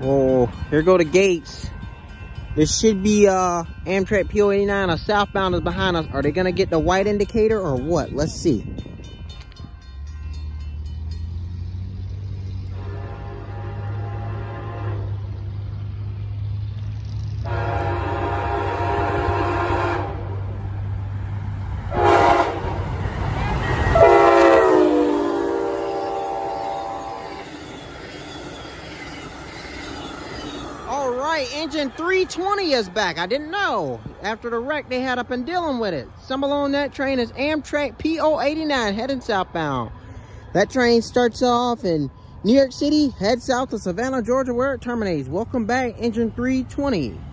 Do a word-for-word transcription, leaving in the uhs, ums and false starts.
Oh, here go the gates. This should be uh, Amtrak P zero eight nine. A southbound is behind us. Are they gonna get the white indicator or what? Let's see. All right, engine three twenty is back. I didn't know. After the wreck they had up and dealing with it. Symbol on that train is Amtrak P zero eight nine heading southbound. That train starts off in New York City, heads south to Savannah, Georgia, where it terminates. Welcome back, engine three twenty.